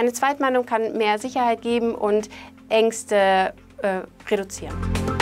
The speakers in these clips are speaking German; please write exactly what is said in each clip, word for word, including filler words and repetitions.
Eine Zweitmeinung kann mehr Sicherheit geben und Ängste äh, reduzieren.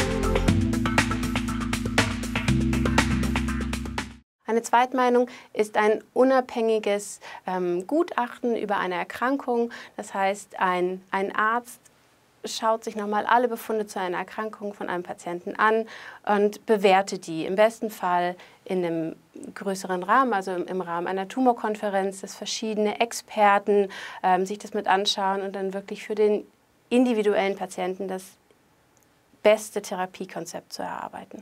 Eine Zweitmeinung ist ein unabhängiges ähm, Gutachten über eine Erkrankung. Das heißt, ein, ein Arzt schaut sich nochmal alle Befunde zu einer Erkrankung von einem Patienten an und bewertet die. Im besten Fall in einem größeren Rahmen, also im, im Rahmen einer Tumorkonferenz, dass verschiedene Experten ähm, sich das mit anschauen und dann wirklich für den individuellen Patienten das beste Therapiekonzept zu erarbeiten.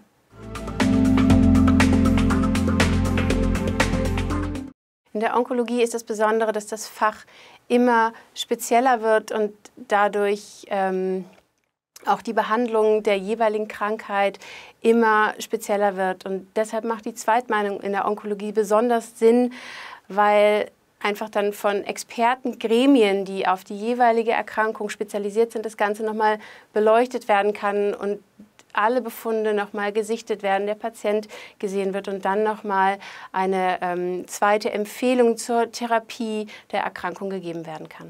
In der Onkologie ist das Besondere, dass das Fach immer spezieller wird und dadurch ähm, auch die Behandlung der jeweiligen Krankheit immer spezieller wird. Und deshalb macht die Zweitmeinung in der Onkologie besonders Sinn, weil einfach dann von Expertengremien, die auf die jeweilige Erkrankung spezialisiert sind, das Ganze nochmal beleuchtet werden kann und alle Befunde nochmal gesichtet werden, der Patient gesehen wird und dann nochmal eine ähm, zweite Empfehlung zur Therapie der Erkrankung gegeben werden kann.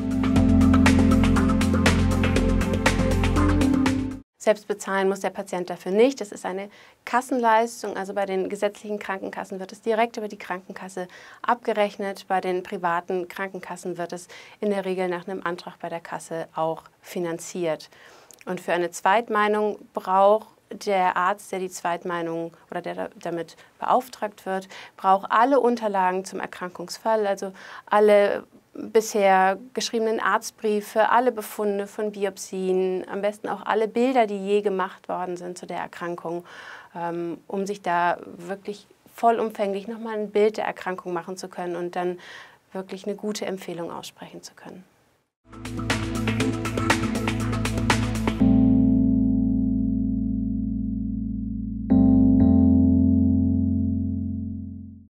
Selbst bezahlen muss der Patient dafür nicht. Das ist eine Kassenleistung. Also bei den gesetzlichen Krankenkassen wird es direkt über die Krankenkasse abgerechnet. Bei den privaten Krankenkassen wird es in der Regel nach einem Antrag bei der Kasse auch finanziert. Und für eine Zweitmeinung braucht der Arzt, der die Zweitmeinung oder der damit beauftragt wird, braucht alle Unterlagen zum Erkrankungsfall, also alle bisher geschriebenen Arztbriefe, alle Befunde von Biopsien, am besten auch alle Bilder, die je gemacht worden sind zu der Erkrankung, um sich da wirklich vollumfänglich nochmal ein Bild der Erkrankung machen zu können und dann wirklich eine gute Empfehlung aussprechen zu können.